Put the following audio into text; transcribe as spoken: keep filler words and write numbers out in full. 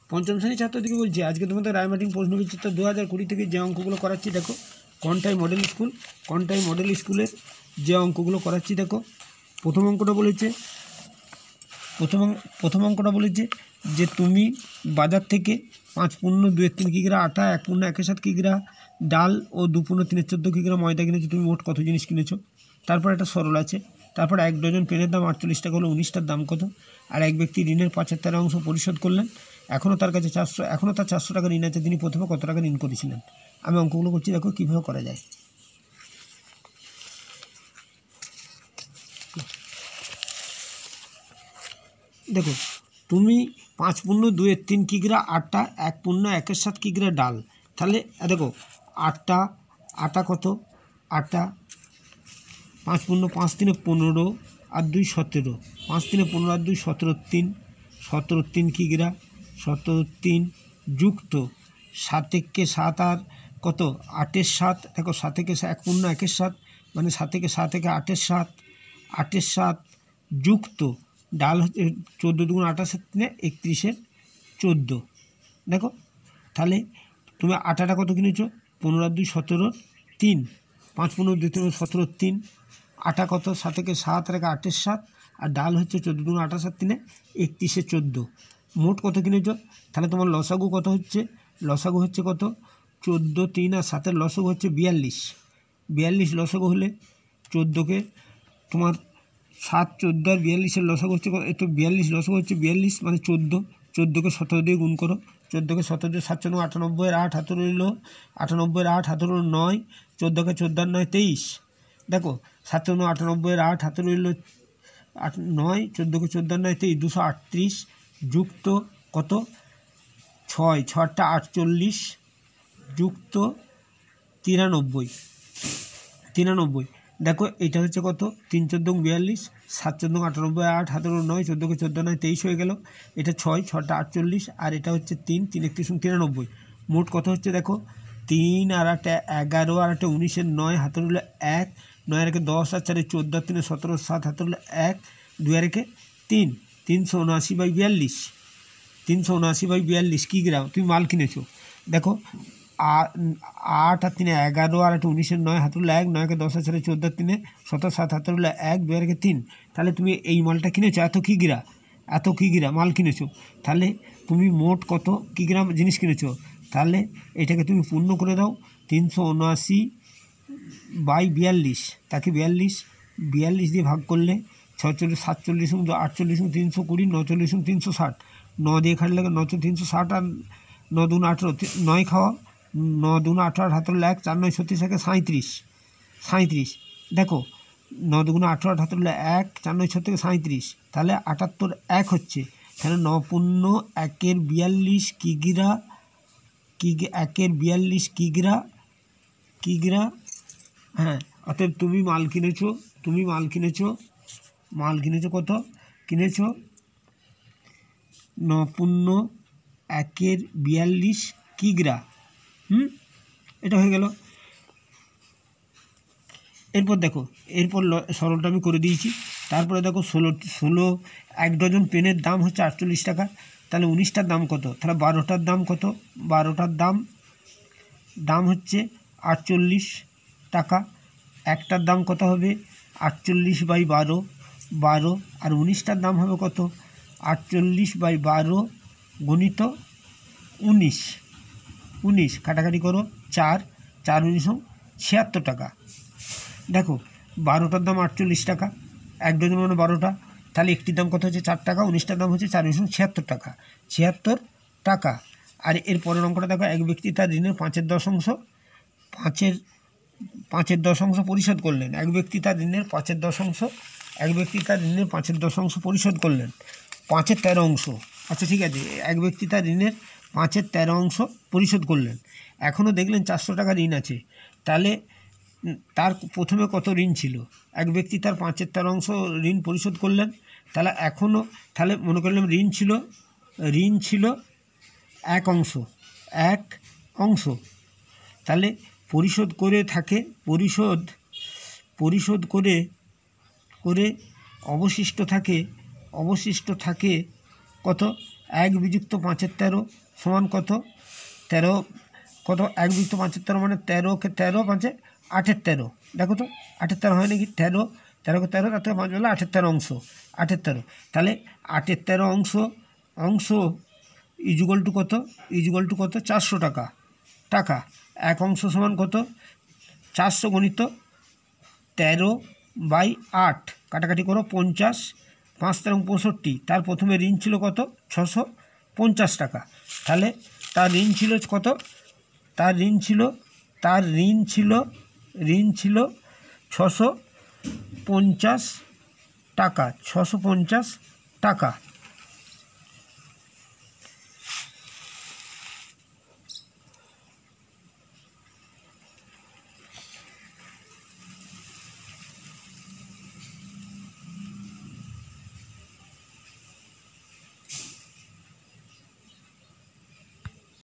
পঞ্চম শ্রেণীর ছাত্রদেরকে বলছি আজকে তোমাদের রায়মার্টিন প্রশ্নবিচিত্র দু হাজার কুড়ি থেকে যে অঙ্কগুলো করাচ্ছি দেখো, Contai model school Contai model স্কুলের যে অঙ্কগুলো করাচ্ছি দেখো। প্রথম অঙ্কটা বলেছে প্রথম প্রথম অঙ্কটা বলেছে যে তুমি বাজার থেকে পাঁচ পূর্ণ দুয়ের তিন কিগ্রা আটা, এক পূর্ণ একের সাত কিগ্রা ডাল ও দু পূর্ণ তিনের চোদ্দো কিগ্রা ময়দা কিনেছো। তুমি মোট কত জিনিস কিনেছো? তারপর একটা সরল আছে, তারপর এক ডজন পেনের দাম আটচল্লিশ টাকা হলো উনিশটার দাম কত? আর এক ব্যক্তি ঋণের পাঁচের তেরো অংশ পরিশোধ করলেন, এখনও তার কাছে চারশো এখনও তার চারশো টাকা ঋণ আছে, তিনি প্রথমে কত টাকা ঋণ করেছিলেন? আমি অঙ্কগুলো করছি, দেখো কীভাবে করা যায়। দেখো তুমি পাঁচ পূর্ণ দুয়ের তিন কিগ্রা আটটা, এক পূর্ণ একের সাত কিগ্রা ডাল, তাহলে দেখো আটটা আটা কত? আটটা পাঁচ পূর্ণ পাঁচ তিনে পনেরো আর দুই সতেরো, পাঁচ তিনে পনেরো আর দুই সতেরো, তিন সতেরো তিন কিগ্রা, সতেরো তিন যুক্ত সাত থেকে সাত আর কত? আটের সাত। দেখো সাত থেকে এক পূর্ণ একের সাত মানে সাত থেকে সাত থেকে আটের সাত, আটের সাত যুক্ত ডাল হচ্ছে চোদ্দো দুগুণ আঠাশের তিনে একত্রিশের চোদ্দো। দেখো তাহলে তুমি আটাটা কত কিনেছো? পনেরো আর দুই সতেরো, তিন পাঁচ পনেরো দুই তিন সতেরো, তিন আটা কত? সাত থেকে সাত রেখে আটের সাত, আর ডাল হচ্ছে চোদ্দো দুগুণ আঠাশের তিনে একত্রিশে চোদ্দো। মোট কত কিনেছো? তাহলে তোমার লসাগু কত হচ্ছে? লসাগু হচ্ছে কত? চোদ্দো তিন আর সাতের লসাগু হচ্ছে বিয়াল্লিশ। বিয়াল্লিশ লসাগু হলে চোদ্দোকে তোমার সাত চোদ্দো আর বিয়াল্লিশের লসাগু হচ্ছে একটু বিয়াল্লিশ লসাগু হচ্ছে বিয়াল্লিশ মানে চোদ্দো, চোদ্দোকে সতেরো দিয়ে গুণ করো, চোদ্দোকে সতেরো দিয়ে সাতচল্লিশ আটানব্বইয়ের আট হাতে রইল, আটানব্বইয়ের আট হাতে রইল নয়, চোদ্দোকে চোদ্দো আর নয় তেইশ। দেখো সাতান্ন আটানব্বইয়ের আট হাতে রইল আট নয়, চোদ্দোকে চোদ্দো আর নয় তেইশ, দুশো আটত্রিশ যুক্ত কত? ছয় ছটা আটচল্লিশ যুক্ত তিরানব্বই, তিরানব্বই। দেখো এটা হচ্ছে কত? তিন চোদ্দো বিয়াল্লিশ, সাত চোদ্দো আটানব্বই, আট হাতের নয়, চোদ্দোকে চোদ্দো নয় তেইশ হয়ে গেল। এটা ছয় ছটা আটচল্লিশ আর এটা হচ্ছে তিন, তিন একত্রিশ তিরানব্বই। মোট কত হচ্ছে দেখো? তিন আর আটটা এগারো আর আটটা উনিশের নয় হাতের হলো এক, নয় রেখে দশ আর চারে চোদ্দো আর তিনে সতেরো, সাত হাতের হলো এক, দুই রেখে তিন, তিনশো উনআশি বাই বিয়াল্লিশ, তিনশো উনআশি বাই বিয়াল্লিশ কিগ্রা তুমি মাল কিনেছো। দেখো আট আর তিনে এগারো আর একটা উনিশের নয় হাতের হলো এক, নয়কে দশ আর চারে চোদ্দো আর তিনে সতেরো, সাত হাতের হলো এক, দুই রেখে তিন। তাহলে তুমি এই মালটা কিনেছো এত কিগ্রা, এত কিগ্রা মাল কিনেছো। তাহলে তুমি মোট কত কিগ্রা জিনিস কিনেছো? তাহলে এটাকে তুমি পূর্ণ করে দাও, তিনশো উনআশি বাই বিয়াল্লিশ, তাকে বিয়াল্লিশ বিয়াল্লিশ দিয়ে ভাগ করলে ছচল্লিশ, সাতচল্লিশ, আটচল্লিশ, তিনশো কুড়ি, নচল্লিশ, তিনশো ষাট, ন দিয়ে খাটলে নশো তিনশো ষাট আর ন দুন আঠেরো, নয় খাওয়া, ন দুন আঠেরো হাতের এক, চার নয় ছত্রিশ একে সাঁত্রিশ, সাঁত্রিশ। দেখো ন দুগুণ আঠেরো হাতের এক, চার নয় ছত্রিশ সাঁত্রিশ, তাহলে আটাত্তর এক হচ্ছে। তাহলে ন পূর্ণ একের বিয়াল্লিশ কিগ্রা, কি একের বিয়াল্লিশ কিগ্রা, কিগ্রা হ্যাঁ। অর্থাৎ তুমি মাল কিনেছো, তুমি মাল কিনেছো মাল কিনেছো কত কিনেছো? ন পূর্ণ একের বিয়াল্লিশ কিগ্রা। হুম এটা হয়ে গেল। এরপর দেখো এরপর সরলটা আমি করে দিয়েছি। তারপরে দেখো ষোলো ষোলো এক ডজন পেনের দাম হচ্ছে আটচল্লিশ টাকা, তাহলে উনিশটার দাম কত? তাহলে বারোটার দাম কত? বারোটার দাম দাম হচ্ছে আটচল্লিশ টাকা। একটার দাম কত হবে? আটচল্লিশ বাই বারো, বারো আর উনিশটার দাম হবে কত? আটচল্লিশ বাই বারো গণিত উনিশ, উনিশ কাটাকাটি করো, চার চার উনিশ ছিয়াত্তর টাকা। দেখো বারোটার দাম আটচল্লিশ টাকা, এক ডজন মানে বারোটা, তাহলে একটির দাম কত হচ্ছে? চার টাকা, উনিশটার দাম হচ্ছে চার উনিশ ছিয়াত্তর টাকা, ছিয়াত্তর টাকা। আর এর পরের অঙ্কটা দেখো, এক ব্যক্তি তার ঋণের পাঁচের দশাংশ পাঁচের পাঁচের দশাংশ পরিশোধ করলেন। এক ব্যক্তি তার ঋণের পাঁচের দশাংশ এক ব্যক্তি তার ঋণের পাঁচের দশাংশ পরিশোধ করলেন, পাঁচের তেরো অংশ। আচ্ছা ঠিক আছে, এক ব্যক্তি তার ঋণের পাঁচের তেরো অংশ পরিশোধ করলেন, এখনও দেখলেন চারশো টাকা ঋণ আছে। তাহলে তার প্রথমে কত ঋণ ছিল? এক ব্যক্তি তার পাঁচের তেরো অংশ ঋণ পরিশোধ করলেন, তাহলে এখনও তাহলে মনে করলাম ঋণ ছিল ঋণ ছিল এক অংশ, এক অংশ তাহলে পরিশোধ করে থাকে পরিশোধ পরিশোধ করে করে অবশিষ্ট থাকে অবশিষ্ট থাকে কত? এক বিযুক্ত পাঁচের তেরো সমান কত? তেরো কত? এক বিযুক্ত পাঁচের তেরো মানে তেরোকে তেরো পাঁচে আটের তেরো। দেখো তো আটের তেরো হয় নাকি? তেরো তেরোকে তেরো তার থেকে পাঁচ বলে আটের তেরো অংশ, আটের তেরো। তাহলে আটের তেরো অংশ অংশ ইজুগল টু কত? ইজুগল টু কত? চারশো টাকা। টাকা এক অংশ সমান কত? চারশো গণিত তেরো বাই আট, কাটাকাটি করো পঞ্চাশ, পাঁচ তেরো পঁয়ষট্টি। তার প্রথমে ঋণ ছিল কত? ছশো পঞ্চাশ টাকা। তাহলে তার ঋণ ছিল কত? তার ঋণ ছিল তার ঋণ ছিল ঋণ ছিল ছশো পঞ্চাশ টাকা, ছশো পঞ্চাশ টাকা।